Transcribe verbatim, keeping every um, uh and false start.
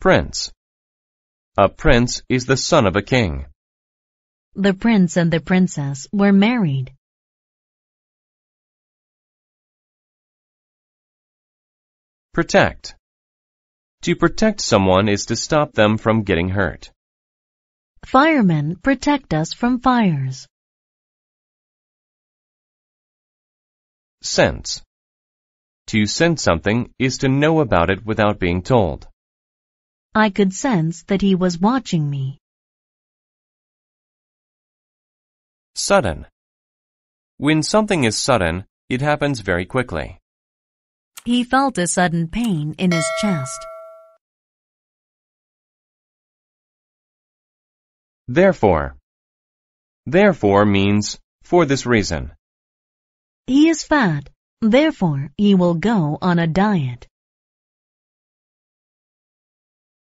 Prince. A prince is the son of a king. The prince and the princess were married. Protect. To protect someone is to stop them from getting hurt. Firemen protect us from fires. Sense. To sense something is to know about it without being told. I could sense that he was watching me. Sudden. When something is sudden, it happens very quickly. He felt a sudden pain in his chest. Therefore. Therefore means for this reason. He is fat, therefore he will go on a diet.